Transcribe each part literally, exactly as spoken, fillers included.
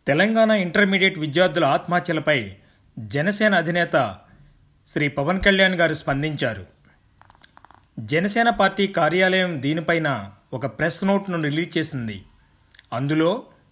Telangana intermediate విద్యార్థుల ఆత్మహత్యలపై జనసేన అధినేత శ్రీ పవన్ కళ్యాణ్ గారు స్పందించారు. జనసేన పార్టీ కార్యాలయం దీనిపైన ఒక ప్రెస్ నోట్ను రిలీజ్ చేసింది. అందులో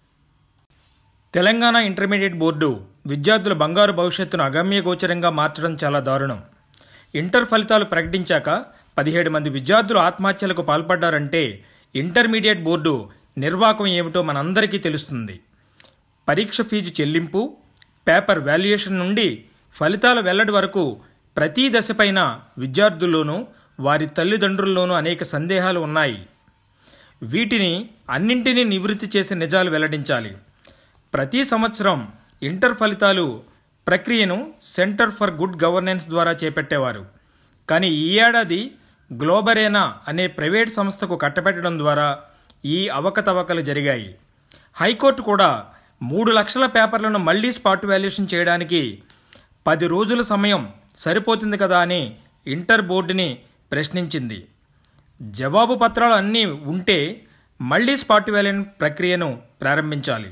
తెలంగాణ ఇంటర్మీడియట్ బోర్డు విద్యార్థుల బంగారు భవిష్యత్తును అగమ్య గోచరంగా మార్చడం చాలా దారుణం. ఇంటర్ ఫలితాలు ప్రకటించాక పదిహేడు మంది విద్యార్థులు ఆత్మహత్యలకు పాల్పడ్డారంటే ఇంటర్మీడియట్ బోర్డు నిర్వాకం ఏమిటో మనందరికీ తెలుస్తుంది. పరీక్ష ఫీజు చెల్లింపు, పేపర్ వాల్యుయేషన్ నుండి ఫలితాల వెల్లడి వరకు ప్రతి దశపైన విద్యార్థుల్లోనూ వారి తల్లిదండ్రుల్లోనూ అనేక సందేహాలు ఉన్నాయి. వీటిని అన్నింటినీ నివృత్తి చేసి నిజాలు వెల్లడించాలి. ప్రతి సంవత్సరం ఇంటర్ ఫలితాలు ప్రక్రియను సెంటర్ ఫర్ గుడ్ గవర్నెన్స్ ద్వారా చేపట్టేవారు. కానీ ఈ ఏడాది గ్లోబరేనా అనే ప్రైవేట్ సంస్థకు కట్టబెట్టడం ద్వారా ఈ అవకతవకలు జరిగాయి. హైకోర్టు కూడా మూడు లక్షల పేపర్లను మళ్లీ స్పాట్ వాల్యుయేషన్ చేయడానికి పది రోజుల సమయం సరిపోతుంది కదా అని ఇంటర్ బోర్డుని ప్రశ్నించింది. జవాబు పత్రాలు అన్నీ ఉంటే మళ్లీ స్పాట్ వాల్యుయేషన్ ప్రక్రియను ప్రారంభించాలి.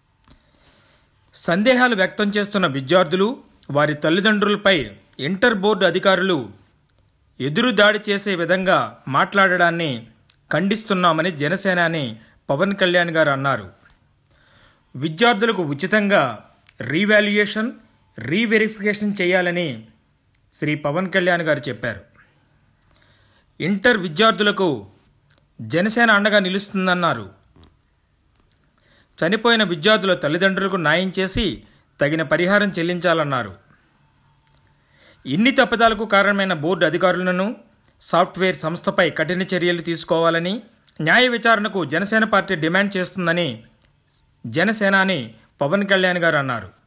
సందేహాలు వ్యక్తం చేస్తున్న విద్యార్థులు, వారి తల్లిదండ్రులపై ఇంటర్ బోర్డు అధికారులు ఎదురుదాడి చేసే విధంగా మాట్లాడడాన్ని ఖండిస్తున్నామని జనసేనాని పవన్ కళ్యాణ్ గారు అన్నారు. విద్యార్థులకు ఉచితంగా రీవాల్యుయేషన్, రీవెరిఫికేషన్ చేయాలని శ్రీ పవన్ కళ్యాణ్ గారు చెప్పారు. ఇంటర్ విద్యార్థులకు జనసేన అండగా నిలుస్తుందన్నారు. చనిపోయిన విద్యార్థుల తల్లిదండ్రులకు న్యాయం చేసి తగిన పరిహారం చెల్లించాలన్నారు. ఇన్ని తప్పిదాలకు కారణమైన బోర్డు అధికారులను, సాఫ్ట్వేర్ సంస్థపై కఠిన చర్యలు తీసుకోవాలని న్యాయ విచారణకు జనసేన పార్టీ డిమాండ్ చేస్తుందని జనసేనాని పవన్ కళ్యాణ్ గారు అన్నారు.